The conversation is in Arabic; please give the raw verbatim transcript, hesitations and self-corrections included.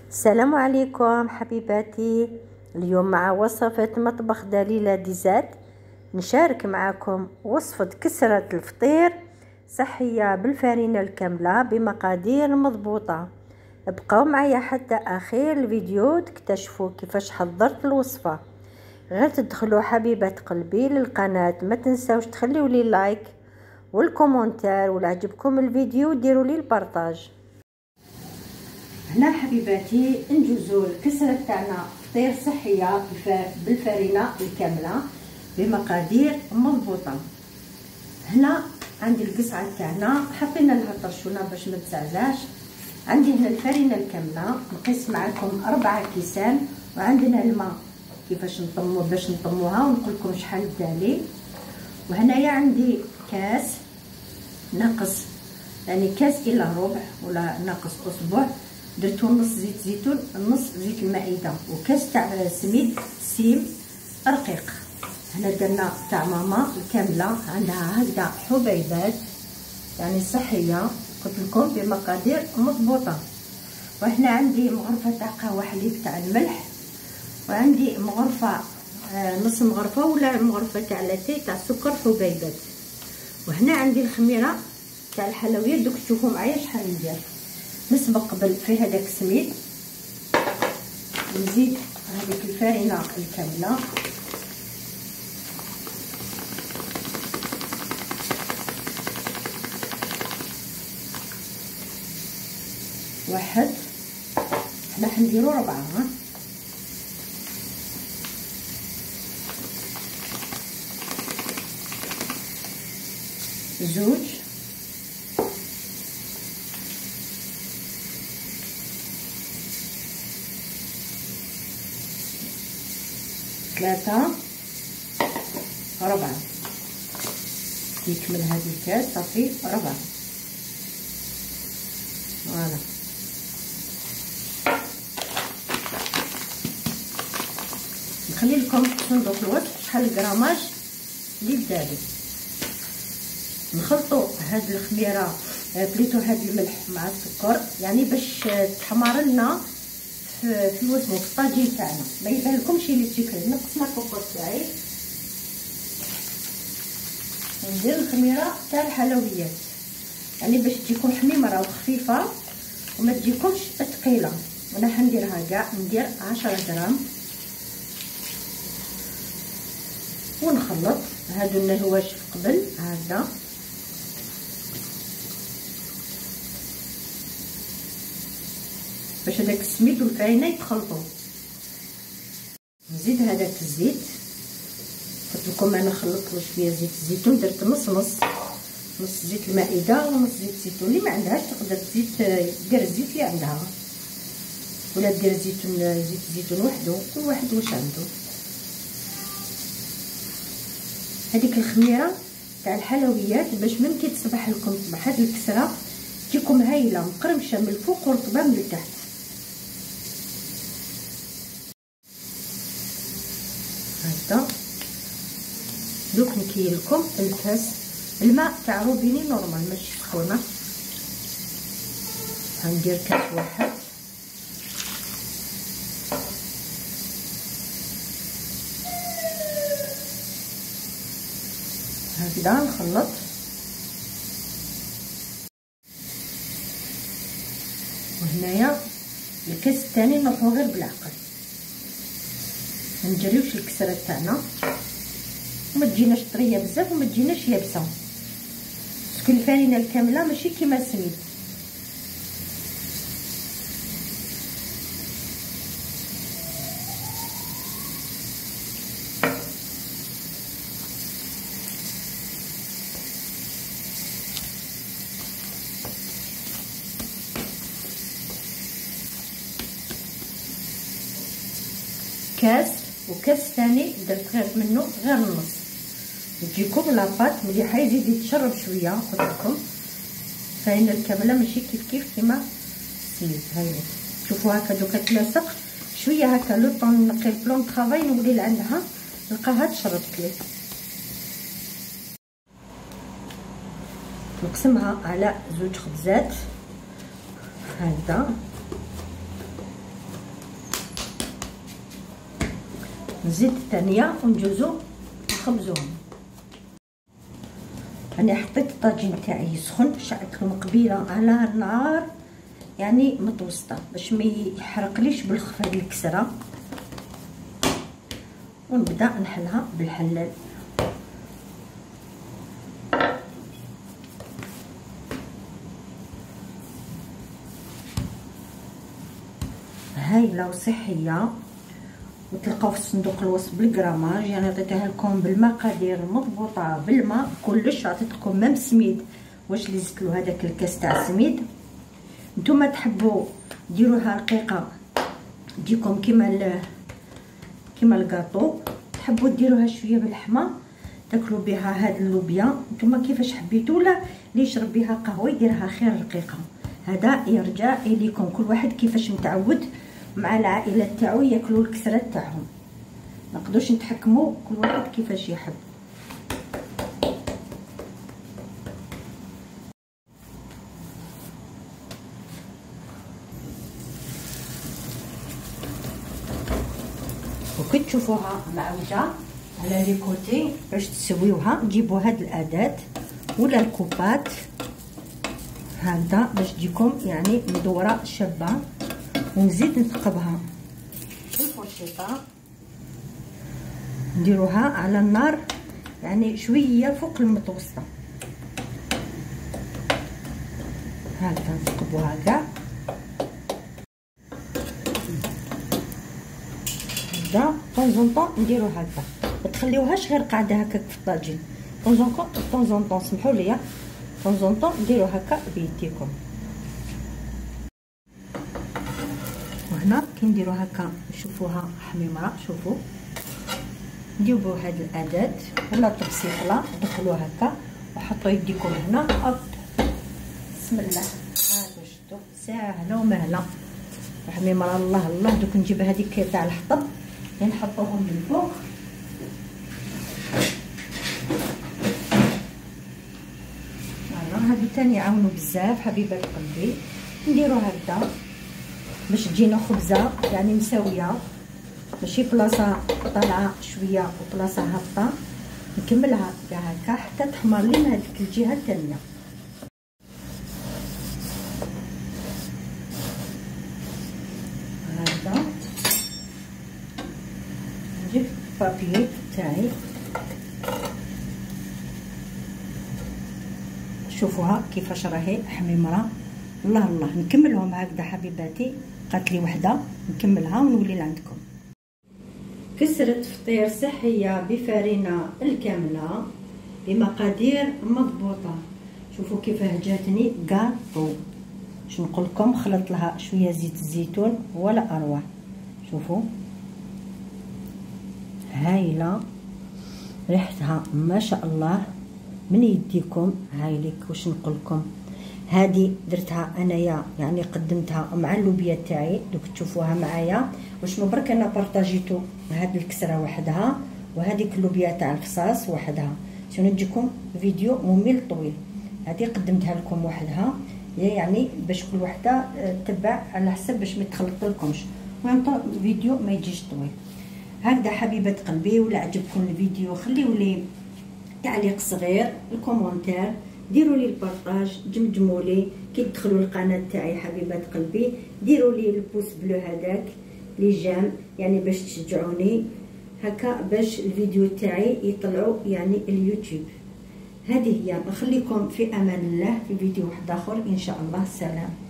السلام عليكم حبيباتي. اليوم مع وصفة مطبخ دليلة ديزات نشارك معكم وصفة كسرة الفطير صحية بالفرينة الكاملة بمقادير مضبوطة. ابقوا معايا حتى اخير الفيديو تكتشفوا كيفاش حضرت الوصفة. غير تدخلوا حبيبات قلبي للقناة ما تنساوش تخليوا لي لايك والكومنتار، ولا عجبكم الفيديو ديروا لي البارطاج. هنا حبيباتي نجوزو الكسرة تاعنا فطير صحية بالفرينة الكاملة بمقادير مضبوطة. هنا عندي القصعة تاعنا حطينا لها طرشونة باش ما تزعزعش. عندي هنا الفرينة الكاملة نقيس معكم أربعة كيسان، وعندنا الماء كيفاش نطمو باش نطموها ونقول لكم شحال دالي. وهنايا عندي كاس ناقص يعني كاس الى ربع ولا ناقص اسبوع، درتو نص زيت زيتون نص زيت المائده، وكاس تاع سميد سيم رقيق. هنا درنا تاع ماما الكامله عندها هكذا حبيبات يعني صحيه قلت لكم بمقادير مضبوطه. وهنا عندي مغرفه تاع قهوه حليب تاع الملح، وعندي مغرفه آه نص مغرفه ولا مغرفه تاع لاتيه تاع سكر حبيبات. وهنا عندي الخميره تاع الحلويات. دوك تشوفوا معايا شحال ندير. نسبق قبل في هذاك السميد نزيد هذيك الفرينه الكامله، واحد حنا حنديرو ربعه، ها زوج ثلاثة ربعة، يكمل هذه الكاس صافي ربعة. فوالا نخلي لكم في صندوق الوصف شحال الغراماج اللي دالي. نخلطوا هاد الخميره بليتو هاد الملح مع السكر يعني باش تحمر لنا في, في الوسم في الطاجين تاعنا، ما يبان لكمش اللي تشكل. نقص مع الكوكوط تاعي وندير الخميره تاع الحلويات يعني باش تجيكم حميمره وخفيفه وما تجيكمش ثقيله. وانا حنديرها كاع ندير عشرة غرام ونخلط. هادو النهواش قبل هذا باش هذاك السميد والفرينه يتخلطوا. نزيد هذاك الزيت، قلت لكم انا خلطت شويه زيت الزيتون، درت نص نص نص زيت المائده ونص زيت الزيتون. اللي ما عندهاش تقدر تزيد دير الزيت اللي عندها، ولا دير زيتون زيت الزيتون وحده، كل واحد واش عنده. هذيك الخميره تاع الحلويات باش ممكن تصبح لكم صباح هذه الكسره تجيكم هايله مقرمشه من الفوق ورطبه من التحت. هكذا دوك نكيل لكم الكاس الماء تاع روبيني نورمال ماشي سخونه. غندير كاس واحد، هكذا نخلط. وهنايا الكاس الثاني نروحو غير بالعقل، ما نجريوش الكسره تاعنا وما تجيناش طريه بزاف وما تجيناش يابسه، باسكو الفرينه الكامله ماشي كيما السميد. كاس وكاس ثاني درت غير منه غير النص، تجيكم لاباط مليحه. يزيد يتشرب شويه. قلت لكم الفرينه الكامله ماشي كيف كيف كيما السميد. هاي شوفوا هكا دوكا تلاصق شويه هكا لو طون نقي البلون طرافاي نولي لعندها نلقاها تشربت لي. نقسمها على زوج خبزات هكذا نزيد الثانيه ونجوزو نخبزوهم. انا حطيت الطاجين تاعي يسخن، شعلت له قبيله على النار يعني متوسطه باش ما يحرقليش بالخف هذه الكسره، ونبدا نحلها بالحلال. هايله وصحيه، وتلقاو في صندوق الوصف بالغراماج، يعني عطيتها لكم بالمقادير مضبوطه بالماء كلش. عطيت لكم ميم سميد واش اللي زدت له هذاك الكاس تاع السميد. نتوما تحبوا ديروها رقيقه تجيكم كيما كيما الكاطو، تحبوا ديروها شويه باللحمه تاكلوا بها هاد اللوبيا نتوما كيفاش حبيتوا، ولا اللي يشرب بها قهوه يديرها خير رقيقه. هذا يرجع اليكم، كل واحد كيفاش متعود مع العائله تاعو ياكلوا الكسرات تاعهم، ما نقدروش نتحكموا كل واحد كيفاش يحب. وكي تشوفوها معوجه على لي كوتي باش تسويوها، تجيبوا هاد الاداه ولا الكوبات هكذا باش تجيكم يعني مدوره شابه، ونزيد نثقبها بالفرشيطه، نديروها على النار يعني شويه فوق المتوسطه هكذا، نثقبوها كاع هكذا طونزونطون نديرو هكذا، ما تخليوهاش غير قاعده هكاك في الطاجين. طونزونطون طونزونطون سمحوا لي، طونزونطون ديرو هكا بيديكم. وهنا كي نديرو هكا نشوفوها حميمه، شوفوا نديرو هاد الاداه ولا طبسيطله دخلوا هكا وحطوا يديكم هنا. هوب بسم الله، هاكا شفتوا ساهله ومهله وحميمه. الله الله دوك نجيب هذيك تاع الحطب نحطوهم من فوق. هادو تاني يعاونوا بزاف حبيبات قلبي. نديرو هكذا باش تجينا خبزه يعني مساويه، ماشي بلاصه طالعه شويه وبلاصه هابطه. نكملها كاع هكا حتى تحمر لي من هذيك الجهه الثانيه. هكذا نجيب البابي تاعي، شوفوها كيفاش راهي حميمره. الله الله نكملهم هكذا حبيباتي، قالت لي وحده نكملها ونولي لعندكم. كسرة فطير صحيه بفرينه الكامله بمقادير مضبوطه. شوفوا كيفاه جاتني كاطو، باش نقول لكم خلط لها شويه زيت الزيتون ولا اروع. شوفوا هايله ريحتها ما شاء الله من يديكم. هاي ليك واش نقول لكم، هذه درتها انايا يعني قدمتها مع اللوبيا تاعي، دوك تشوفوها معايا واش برك انا بارطاجيتو هاد الكسره وحدها وهذيك اللوبيا تاع الفصاص وحدها. شنو نجيكم فيديو ممل طويل، هذه قدمتها لكم وحدها يعني باش كل وحده تتبع على حسب باش ما تخلط لكمش، المهم الفيديو ما يجيش طويل. هكذا حبيبات قلبي، ولا عجبكم الفيديو خليوا لي تعليق صغير، الكومونتير، ديروا لي البارطاج، جمجموا لي كي تدخلوا القناه تاعي حبيبات قلبي، ديروا لي البوس بلو هذاك لي جام يعني باش تشجعوني هكا باش الفيديو تاعي يطلعوا يعني اليوتيوب. هذه هي، نخليكم في امان الله في فيديو واحد اخر ان شاء الله. سلام.